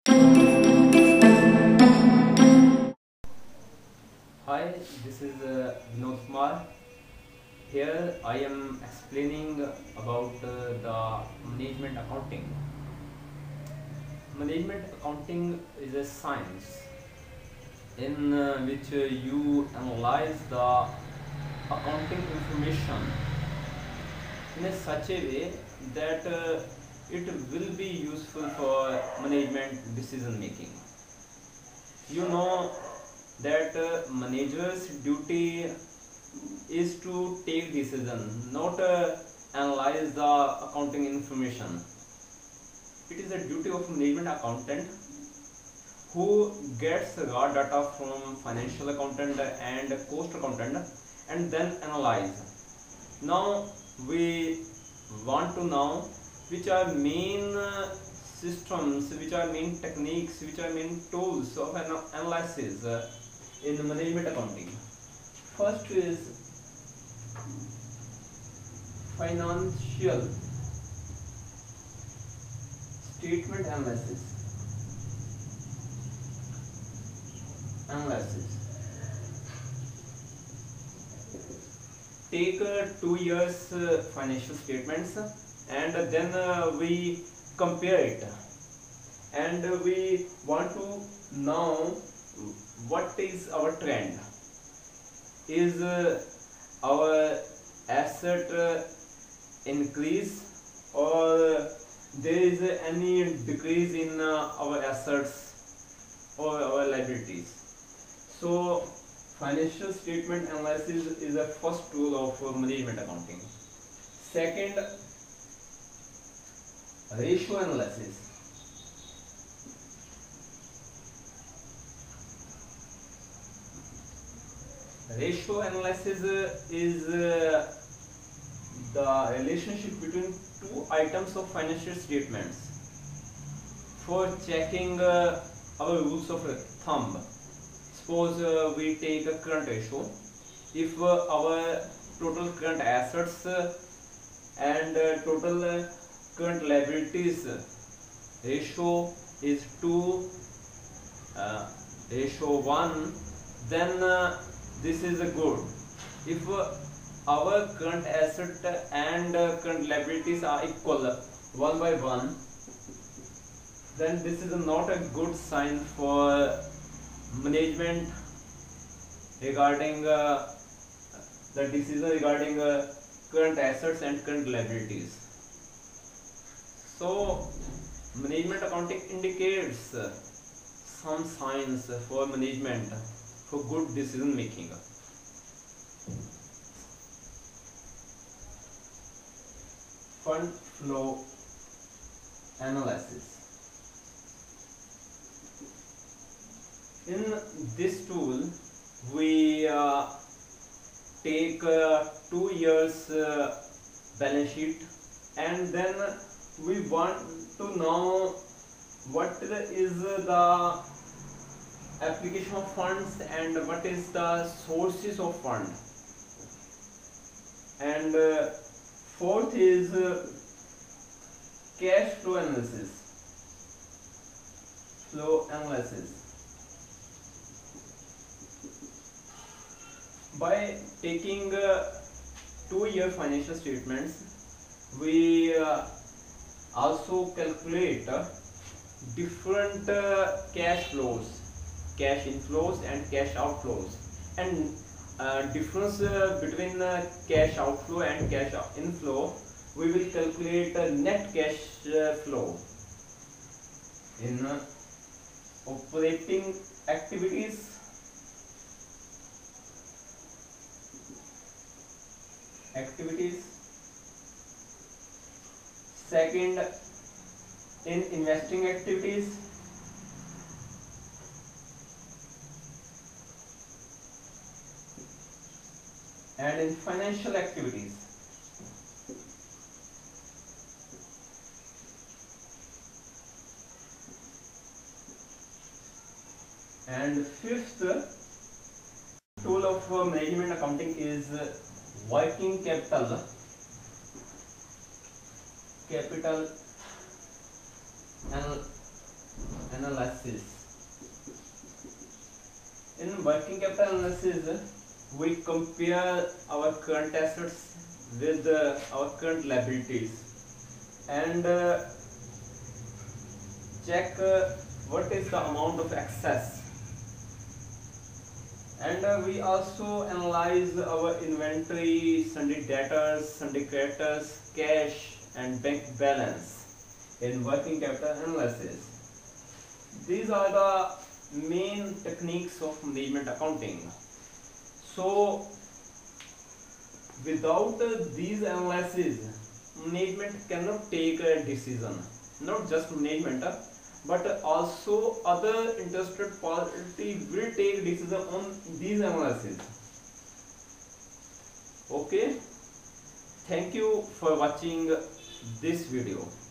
Hi, this is Vinod Kumar. Here I am explaining about the management accounting. Management accounting is a science in which you analyze the accounting information in a such a way that it will be useful for management decision making. You know that manager's duty is to take decision, not analyze the accounting information. It is a duty of management accountant who gets raw data from financial accountant and cost accountant and then analyze. Now we want to know which are main systems, which are main techniques, which are main tools of analysis in management accounting. First is financial statement analysis. Take 2 years financial statements and then we compare it, and we want to know what is our trend. Is our asset increase, or there is any decrease in our assets or our liabilities? So financial statement analysis is the first tool of management accounting. Second, ratio analysis. Ratio analysis is the relationship between two items of financial statements for checking our rules of thumb. Suppose we take a current ratio. If our total current assets and total current liabilities ratio is 2 ratio 1, then this is good. If our current asset and current liabilities are equal 1 by 1, then this is not a good sign for management regarding the decision regarding current assets and current liabilities. So management accounting indicates some signs for management for good decision making. Fund flow analysis. In this tool, we take 2 years balance sheet, and then we want to know what is the application of funds and what is the sources of fund. And fourth is cash flow analysis. By taking 2-year financial statements, we also calculate different cash flows, cash inflows and cash outflows, and difference between cash outflow and cash inflow, we will calculate net cash flow. In operating activities, second in investing activities, and in financial activities. And fifth tool of management accounting is working capital analysis. In working capital analysis, we compare our current assets with our current liabilities and check what is the amount of excess, and we also analyze our inventory, sundry debtors, sundry creditors, cash and bank balance in working capital analysis. These are the main techniques of management accounting. So without these analysis, management cannot take a decision. Not just management, but also other interested party will take decision on these analysis. Okay, thank you for watching this video.